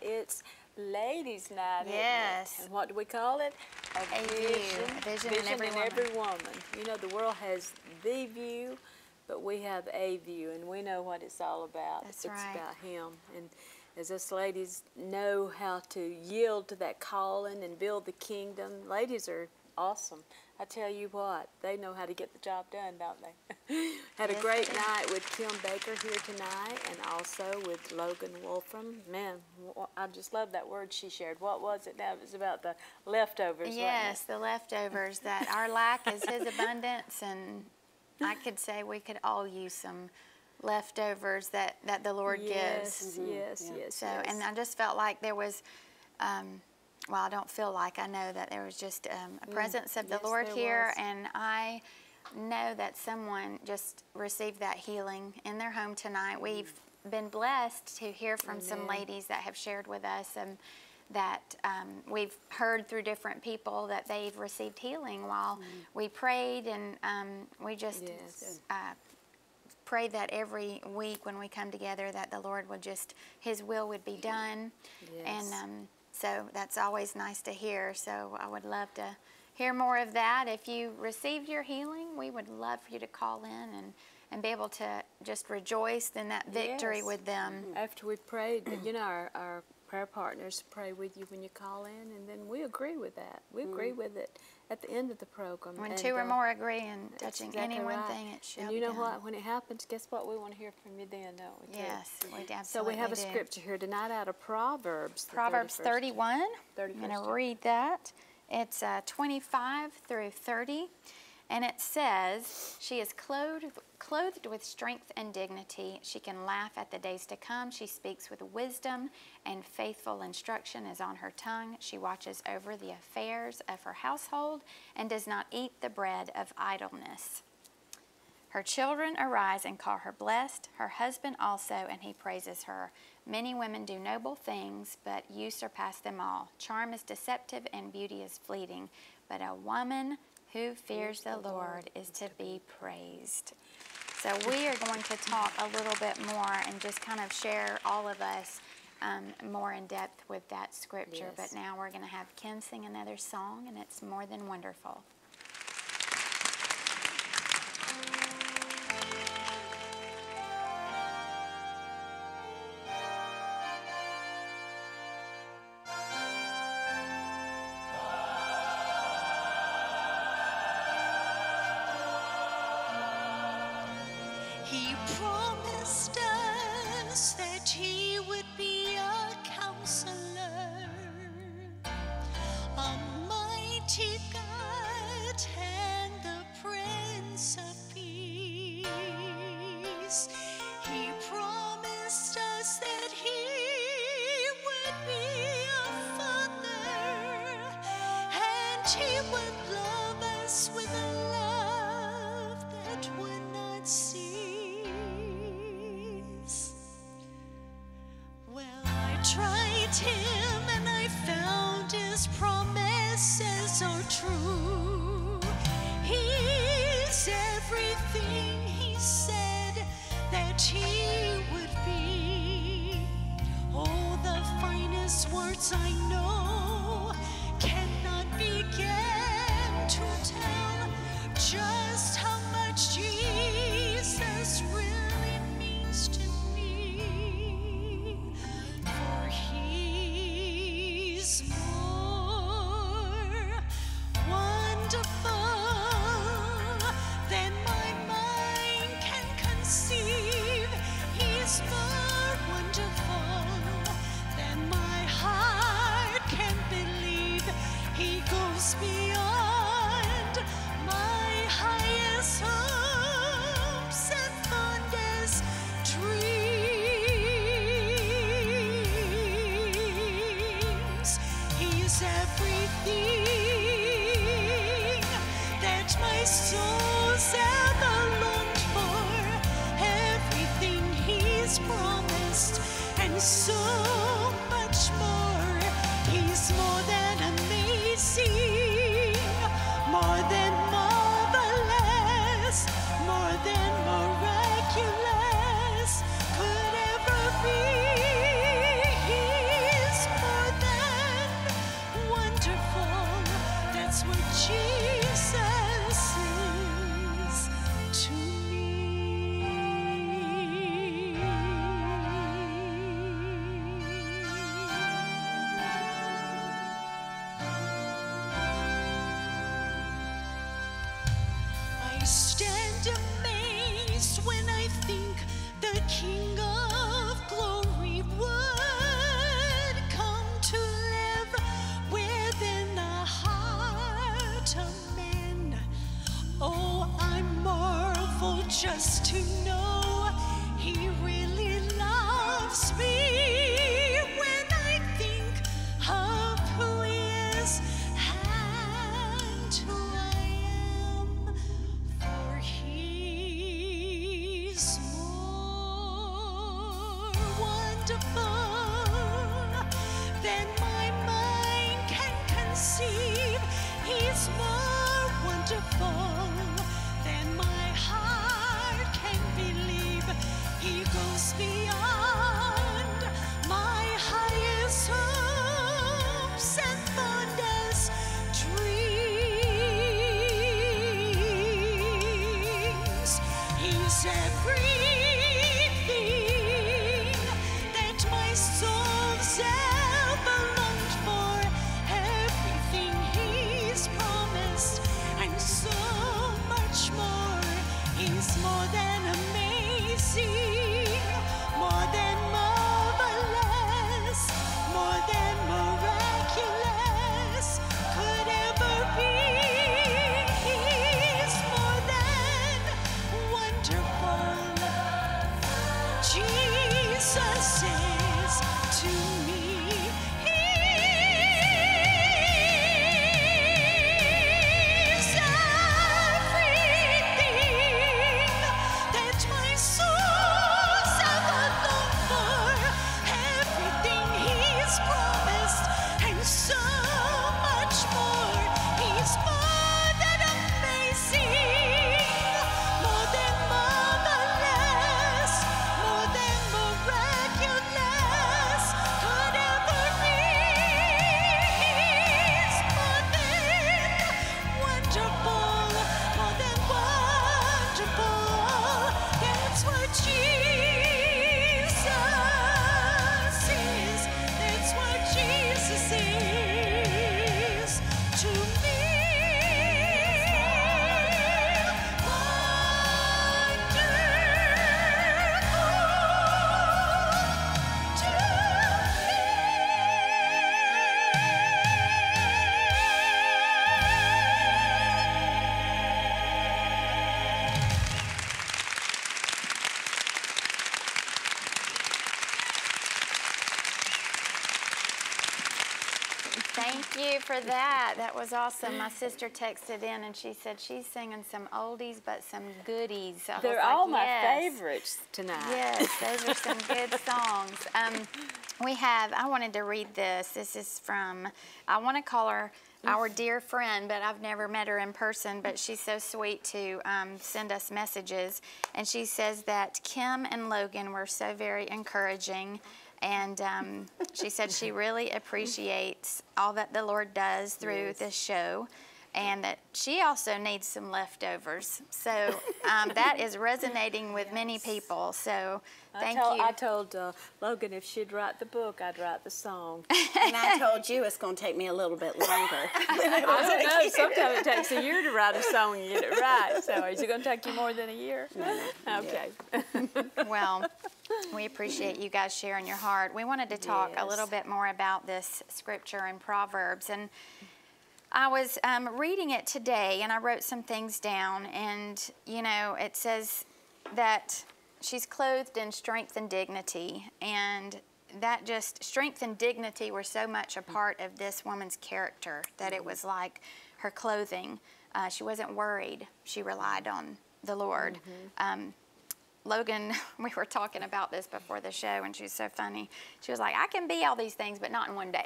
It's Ladies' Night. Yes. And what do we call it? A vision in every woman. You know, the world has the view, but we have a view, and we know what it's all about. That's it's right. about Him. And as us ladies know how to yield to that calling and build the kingdom, ladies are awesome. I tell you what, they know how to get the job done, don't they? Had a great night with Kim Baker here tonight, and also with Logan Wolfram. Man, I just love that word she shared. What was it now? It was about the leftovers, yes, the leftovers, that our lack is His abundance, and I could say we could all use some leftovers that the Lord gives. Yes, yes. So, and I just felt like there was, well, I don't feel like, I know that there was just a presence of the Lord here, and I know that someone just received that healing in their home tonight. We've been blessed to hear from some ladies that have shared with us, and that we've heard through different people that they've received healing while we prayed, and we just pray that every week when we come together that the Lord would just, His will would be done. And so that's always nice to hear. So I would love to hear more of that. If you received your healing, we would love for you to call in and be able to just rejoice in that victory with them. After we prayed, you know, our prayer partners pray with you when you call in, and then we agree with that. We agree with it at the end of the program. When two or more agree and touching any one thing, it shall be done. And you know what? When it happens, guess what? We want to hear from you then, don't we? Yes, we absolutely So we have a scripture here tonight out of Proverbs. Proverbs 31. I'm going to read that. It's 25 through 30. And it says, she is clothed with strength and dignity. She can laugh at the days to come. She speaks with wisdom, and faithful instruction is on her tongue. She watches over the affairs of her household and does not eat the bread of idleness. Her children arise and call her blessed, her husband also, and he praises her. Many women do noble things, but you surpass them all. Charm is deceptive and beauty is fleeting, but a woman who fears the Lord is to be praised. So we are going to talk a little bit more and just kind of share, all of us, more in depth with that scripture. But now we're going to have Kim sing another song, and it's More Than Wonderful. He promised us that He would be a counselor, a mighty God and the Prince of Peace. He promised us that He would be a Father, and He would love us with a love that would not cease. Tried Him and I found His promises are true. He's everything He said that He would be. Oh, the finest words I know cannot begin to tell just how much Jesus really means to me. Beyond my highest hopes and fondest dreams. He's everything that my soul's ever longed for, everything He's promised, and so much more. He's more than amazing, more than marvelous, more than miraculous could ever be. He's just to know he really loves me. When I think of who he is and who I am, for he's more wonderful than my mind can conceive. He's more wonderful than my heart can believe. He goes beyond my highest hopes and fondest dreams. He's everything that my soul's ever longed for, everything he's promised, and so much more. He's more than amazing, more than marvelous, more than miraculous could ever be. He's more than wonderful. Jesus is to me. He's everything that my soul's ever longed for, everything he's promised, and so much more. He's more than amazing, more than marvelous, more than miraculous could ever be. He's more than wonderful, more than wonderful. That's what Jesus is. That's what Jesus is to me. Thank you for that. That was awesome. My sister texted in and she said she's singing some oldies but some goodies. I was They're like, all my yes. favorites tonight. Yes, those are some good songs. I wanted to read this. This is from, I want to call her our dear friend, but I've never met her in person, but she's so sweet to send us messages. And she says that Kim and Logan were so very encouraging. And she said she really appreciates all that the Lord does through this show, and that she also needs some leftovers. So that is resonating with many people. So thank you. I told Logan if she'd write the book, I'd write the song. And I told you it's going to take me a little bit longer. I don't know. Sometimes it takes a year to write a song and get it right. So is it going to take you more than a year? No. Okay. Well, we appreciate you guys sharing your heart. We wanted to talk a little bit more about this scripture in Proverbs. And I was reading it today, and I wrote some things down. And, you know, it says that she's clothed in strength and dignity. And that just, strength and dignity were so much a part of this woman's character that it was like her clothing. She wasn't worried. She relied on the Lord. Logan, we were talking about this before the show, and she's so funny. She was like, I can be all these things, but not in one day.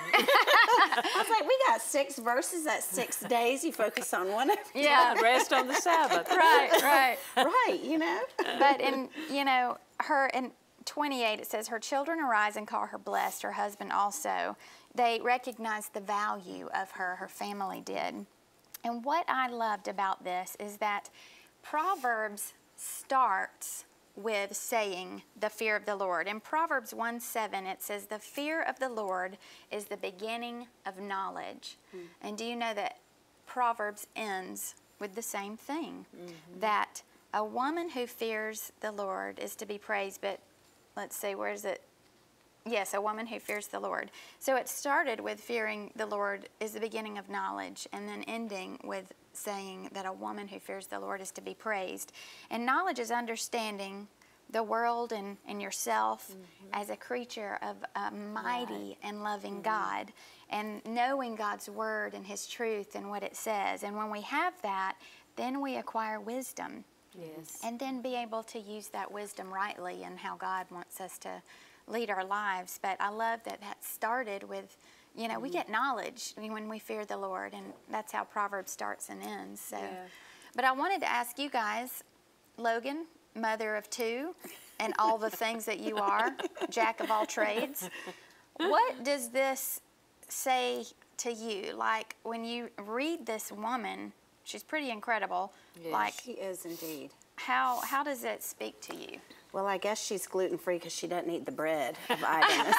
I was like, we got 6 verses, that's 6 days. You focus on one of them. Yeah, rest on the Sabbath. Right. Right, you know. But in, you know, her, in 28, it says, her children arise and call her blessed, her husband also. They recognized the value of her family did. And what I loved about this is that Proverbs starts with saying the fear of the Lord. In Proverbs 1:7, it says, the fear of the Lord is the beginning of knowledge. And do you know that Proverbs ends with the same thing? That a woman who fears the Lord is to be praised, but let's see, where is it? Yes, a woman who fears the Lord. So it started with fearing the Lord is the beginning of knowledge, and then ending with saying that a woman who fears the Lord is to be praised. And knowledge is understanding the world and yourself as a creature of a mighty and loving God, and knowing God's word and his truth and what it says. And when we have that, then we acquire wisdom. Yes. And then be able to use that wisdom rightly and how God wants us to lead our lives. But I love that that started with, you know, we get knowledge when we fear the Lord, and that's how Proverbs starts and ends. So, but I wanted to ask you guys, Logan, mother of 2, and all the things that you are, jack of all trades, what does this say to you? Like, when you read this woman, she's pretty incredible. Yes. Like, She is indeed. how does it speak to you? Well, I guess she's gluten-free because she doesn't eat the bread of idleness.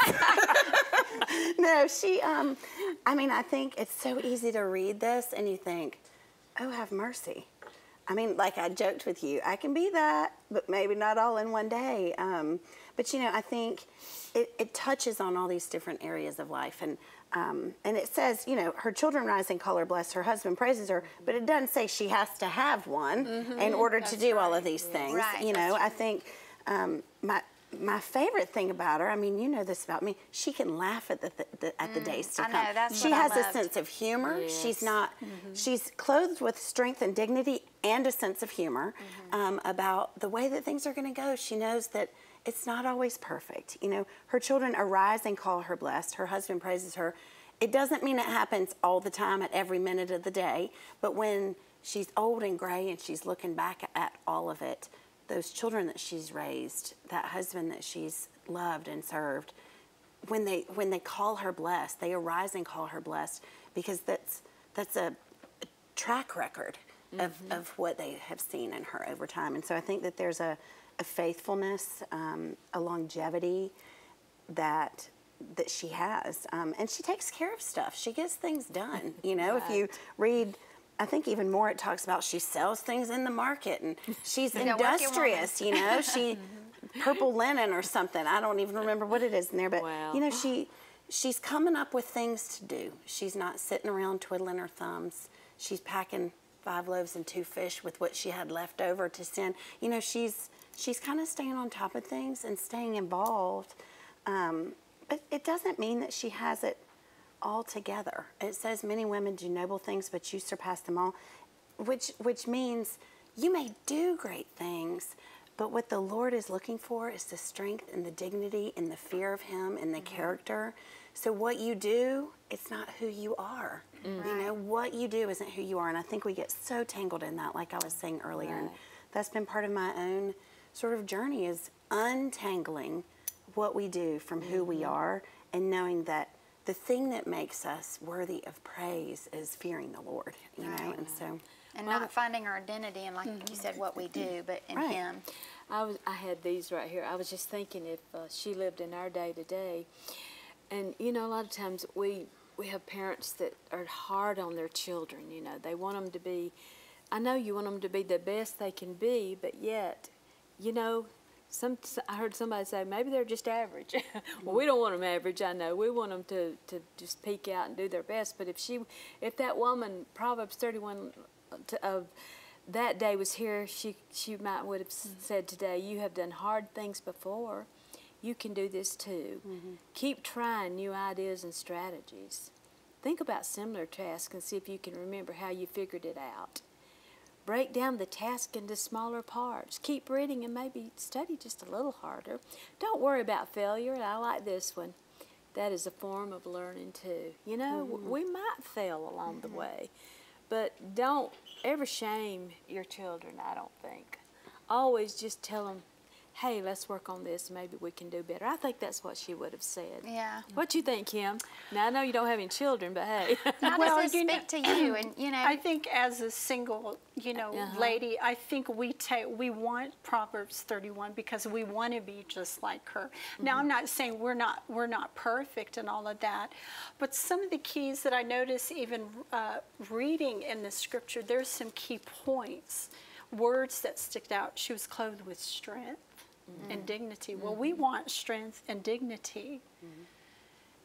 No, she, I mean, I think it's so easy to read this and you think, oh, have mercy. I mean, like I joked with you, I can be that, but maybe not all in one day. But, you know, I think it touches on all these different areas of life. And it says, you know, her children rise and call her blessed, her husband praises her, but it doesn't say she has to have one in order to do all of these things. Right, you know, I think my favorite thing about her, I mean, you know this about me, she can laugh at the days to I come. know, that's she what I has a loved. sense of humor. Yes. She's not, she's clothed with strength and dignity and a sense of humor about the way that things are going to go. She knows that it's not always perfect. You know, her children arise and call her blessed. Her husband praises her. It doesn't mean it happens all the time at every minute of the day, but when she's old and gray and she's looking back at all of it, those children that she's raised, that husband that she's loved and served, when they call her blessed, they arise and call her blessed, because that's a track record of what they have seen in her over time. And so I think that there's a faithfulness, a longevity that she has, and she takes care of stuff. She gets things done. You know, if you read, I think even more, it talks about she sells things in the market, and she's industrious. You know, she purple linen or something. I don't even remember what it is in there, but you know, she's coming up with things to do. She's not sitting around twiddling her thumbs. She's packing 5 loaves and 2 fish with what she had left over to send. You know, she's kind of staying on top of things and staying involved. But it doesn't mean that she has it all together. It says many women do noble things, but you surpass them all, which means you may do great things, but what the Lord is looking for is the strength and the dignity and the fear of him and the character. So what you do, it's not who you are. You know, what you do isn't who you are. And I think we get so tangled in that, like I was saying earlier. And that's been part of my own sort of journey, is untangling what we do from who we are, and knowing that the thing that makes us worthy of praise is fearing the Lord, you know, and so. And not finding our identity in, like you said, what we do, but in him. I had these right here. I was just thinking, if she lived in our day to day, and you know, a lot of times we have parents that are hard on their children. You know, they want them to be, I know you want them to be the best they can be, but yet, you know, I heard somebody say maybe they're just average. Well, we don't want them average, I know. We want them to just peak out and do their best. But if that woman, Proverbs 31 of that day was here, she would have said today, you have done hard things before. You can do this too. Keep trying new ideas and strategies. Think about similar tasks and see if you can remember how you figured it out. Break down the task into smaller parts. Keep reading and maybe study just a little harder. Don't worry about failure. And I like this one. That is a form of learning too. You know, we might fail along the way, but don't ever shame your children, I don't think. Always just tell them, hey, let's work on this. Maybe we can do better. I think that's what she would have said. Yeah. What you think, Kim? Now, I know you don't have any children, but hey. How does this speak to you? And, you know, I think as a single, you know, lady, I think we want Proverbs 31 because we want to be just like her. Now, I'm not saying we're not perfect and all of that, but some of the keys that I notice even reading in the scripture, there's some key points, words that stick out. She was clothed with strength and dignity. Well, we want strength and dignity.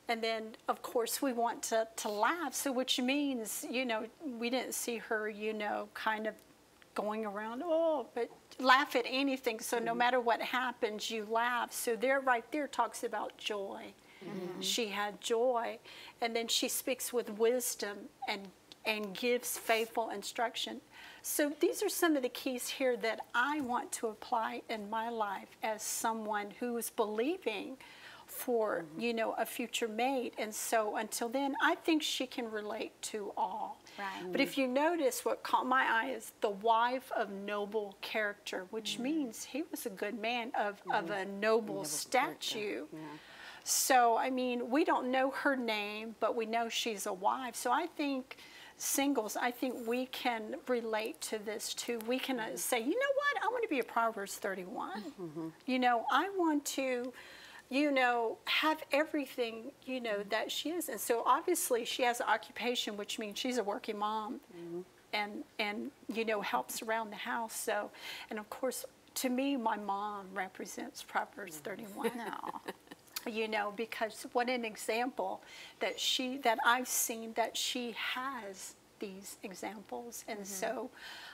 And then, of course, we want to laugh. So which means, you know, we didn't see her, you know, kind of going around, oh, but laugh at anything. So no matter what happens, you laugh. So there, right there, talks about joy. She had joy. And then she speaks with wisdom and gives faithful instruction. So these are some of the keys here that I want to apply in my life as someone who is believing for, you know, a future mate. And so until then, I think she can relate to all. Right. But if you notice, what caught my eye is the wife of noble character, which means he was a good man of a noble statue. So, I mean, we don't know her name, but we know she's a wife. So I think singles, I think we can relate to this too. We can say, you know what, I want to be a Proverbs 31. You know, I want to, you know, have everything, you know, that she is. And so obviously she has an occupation, which means she's a working mom and you know, helps around the house. So, and of course, to me, my mom represents Proverbs 31. You know, because what an example that I've seen, that she has these examples. And so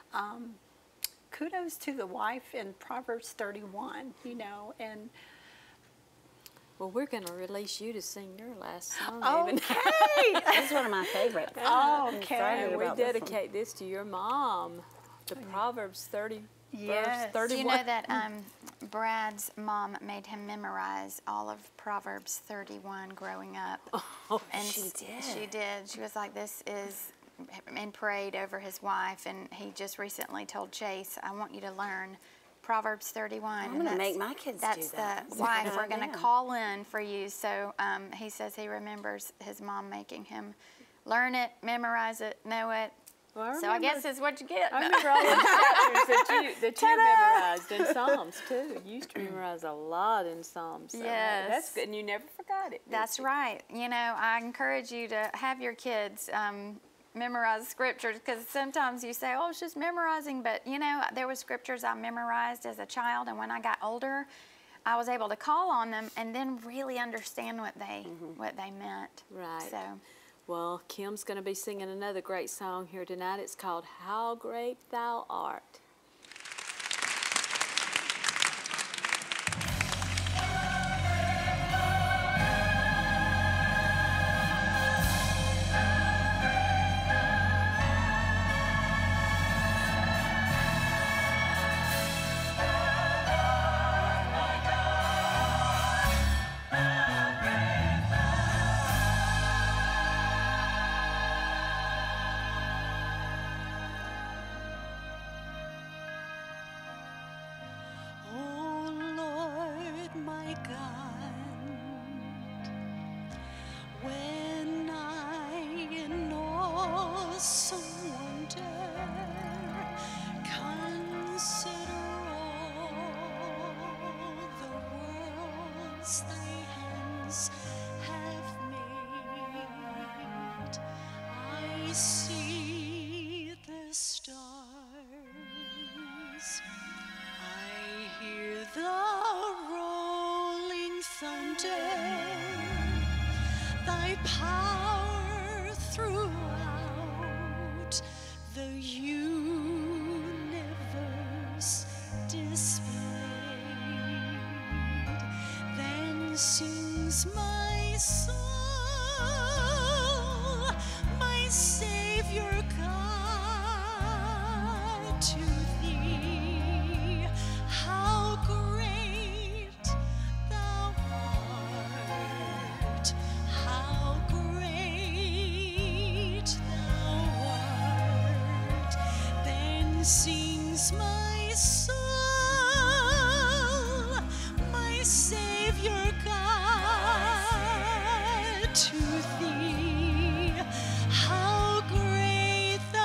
kudos to the wife in Proverbs 31, you know. And well, we're going to release you to sing your last song. okay. This is one of my favorites. Okay. And we dedicate this to your mom, the Proverbs 30. Yes. Verse 31. Do you know that Brad's mom made him memorize all of Proverbs 31 growing up? Oh, And she did. She did. She was like, this is, and prayed over his wife. And he just recently told Chase, I want you to learn Proverbs 31. I'm going to make my kids do That's that. the wife we're going to call in for you. So he says he remembers his mom making him learn it, memorize it, know it. Well, So I guess it's what you get. I remember all those chapters that you memorized in Psalms too. You used to memorize a lot in Psalms. So Yes. that's good, and you never forgot it. That's right. You know, I encourage you to have your kids memorize scriptures, because sometimes you say, oh, it's just memorizing. But, you know, there were scriptures I memorized as a child, and when I got older, I was able to call on them and then really understand what they meant. Right. So. Well, Kim's going to be singing another great song here tonight. It's called How Great Thou Art. Oh Lord, my God, when I in awesome wonder consider all the worlds thy hands have made, I see the stars. I hear the rolling thunder, thy power throughout the universe displayed. Then sings my soul, my Savior God, to thee. How great thou art, how great thou art. Then sings my soul, my Savior God, to thee. How great thou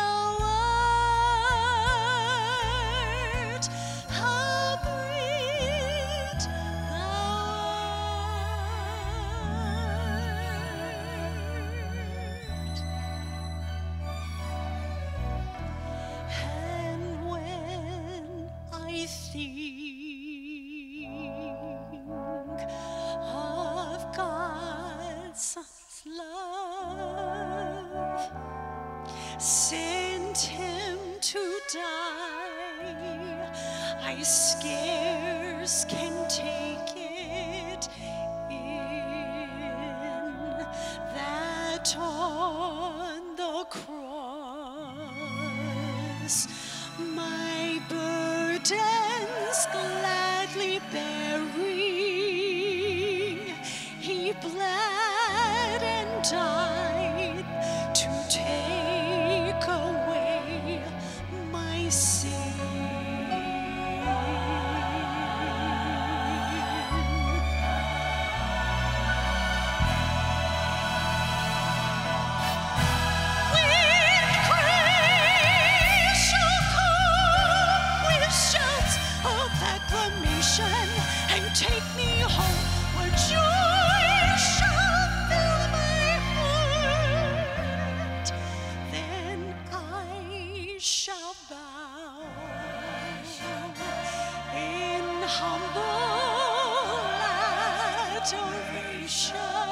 sent him to die. I scarce can take it in that on the cross my burdens gladly bearing, he bled and died to take away my sin. And take me home where joy shall fill my heart. Then I shall bow in humble adoration.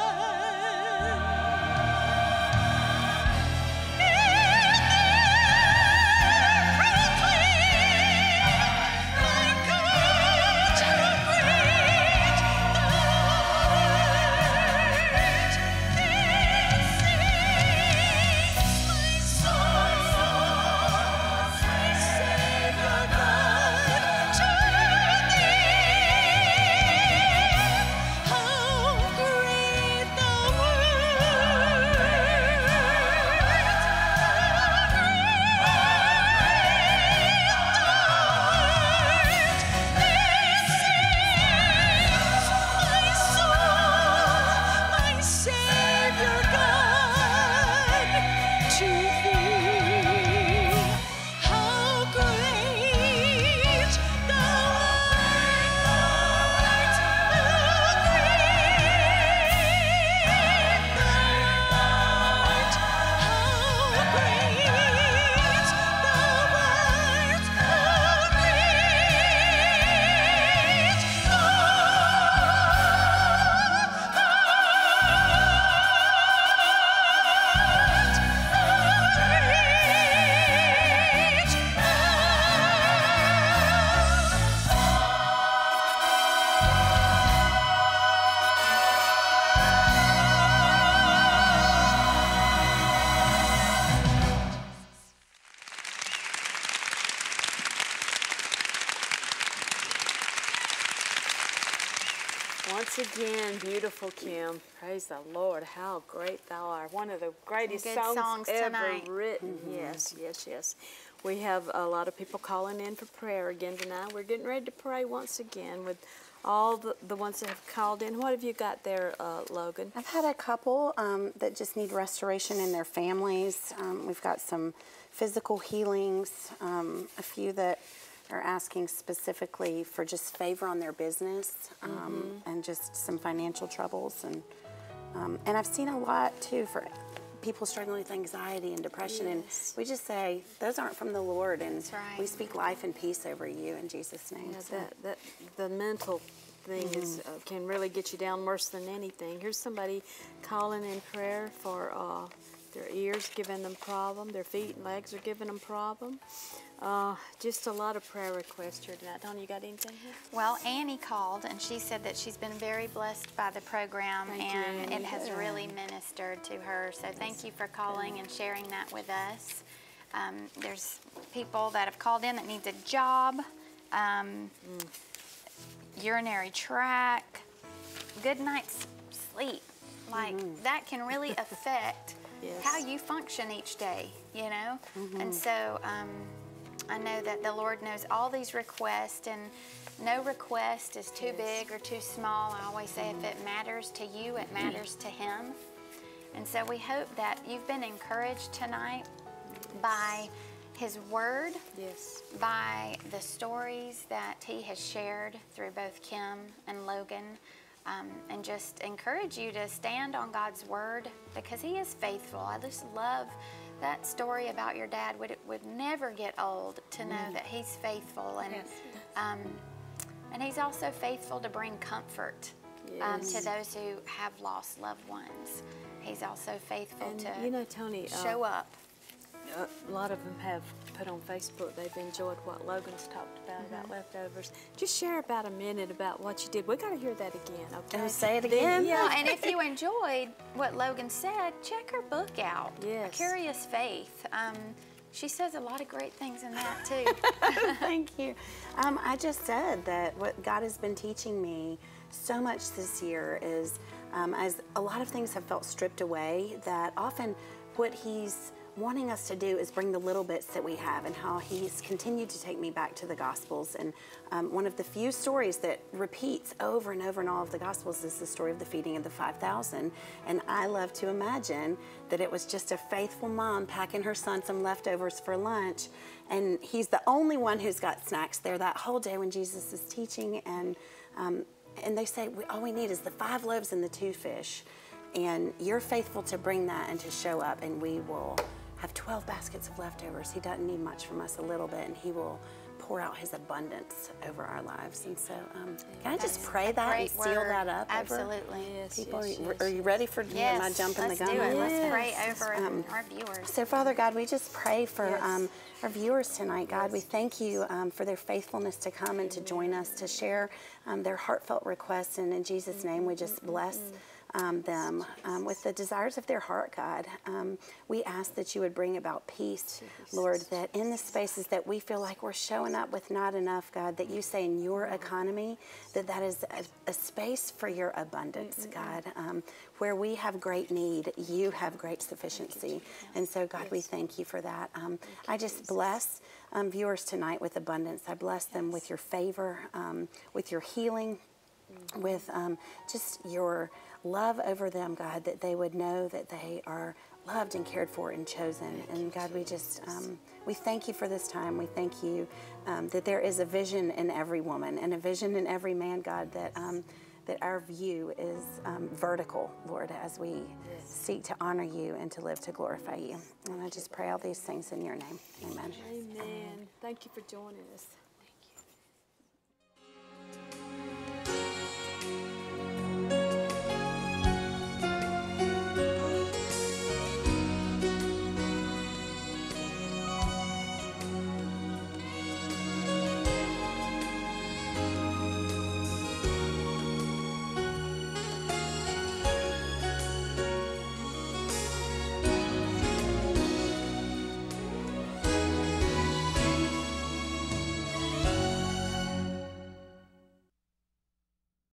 Once again, beautiful Kim. Praise the Lord. How great thou art. One of the greatest Good songs ever tonight. written. Yes, yes, yes. We have a lot of people calling in for prayer again tonight. We're getting ready to pray once again with all the ones that have called in. What have you got there, Logan? I've had a couple that just need restoration in their families. We've got some physical healings, a few that are asking specifically for just favor on their business and just some financial troubles. And I've seen a lot, too, for people struggling with anxiety and depression. Yes. And we just say, those aren't from the Lord. And That's right. we speak life and peace over you in Jesus' name. Yeah, So- the mental thing is can really get you down worse than anything. Here's somebody calling in prayer for their ears giving them problem, their feet and legs are giving them problem. Just a lot of prayer requests here tonight. Toni, you got anything here? Well, Annie called, and she said that she's been very blessed by the program, Thank you, and Annie. it has really ministered to her. So thank you for calling and sharing that with us. There's people that have called in that needs a job, urinary tract, good night's sleep. Like, that can really affect Yes. how you function each day, you know? And so I know that the Lord knows all these requests, and no request is too big or too small. I always say if it matters to you, it matters to Him. And so we hope that you've been encouraged tonight by His Word, Yes. by the stories that He has shared through both Kim and Logan, and just encourage you to stand on God's Word because He is faithful. I just love that story about your dad. Would never get old to know that He's faithful, and He's also faithful to bring comfort to those who have lost loved ones. He's also faithful And to you know, Toni, show up. a lot of them have put on Facebook they've enjoyed what Logan's talked about leftovers. Just share about a minute about what you did. We got to hear that again, okay? Say it again. Yeah, and if you enjoyed what Logan said, check her book out. Yes. A Curious Faith. She says a lot of great things in that too. Thank you. I just said that what God has been teaching me so much this year is, as a lot of things have felt stripped away, that often what He's wanting us to do is bring the little bits that we have, and how He's continued to take me back to the Gospels. And one of the few stories that repeats over and over in all of the Gospels is the story of the feeding of the 5,000. And I love to imagine that it was just a faithful mom packing her son some leftovers for lunch, and he's the only one who's got snacks there that whole day when Jesus is teaching. And they say, all we need is the 5 loaves and the 2 fish. And you're faithful to bring that and to show up, and we will have 12 baskets of leftovers. He doesn't need much from us, a little bit, and He will pour out His abundance over our lives. And so, can I just pray that and seal that up? Absolutely. Yes, People, yes, yes. are you ready for Yes, my jumping the gun? let's do it. on this? Let's pray over our viewers. So, Father God, we just pray for Yes. our viewers tonight. God, we thank You for their faithfulness to come and to join us, to share their heartfelt requests. And in Jesus' name, we just bless them with the desires of their heart, God. We ask that You would bring about peace, Lord, that in the spaces that we feel like we're showing up with not enough, God, that You say in Your economy that is a space for Your abundance, God. Where we have great need, You have great sufficiency. And so, God, we thank You for that. I just bless viewers tonight with abundance. I bless them with Your favor, with Your healing, with just Your love over them, God, that they would know that they are loved and cared for and chosen. And God, we just, we thank You for this time. We thank You that there is a vision in every woman and a vision in every man, God, that our view is vertical, Lord, as we seek to honor You and to live to glorify You. And I just pray all these things in Your name. Amen. Amen. Thank you for joining us.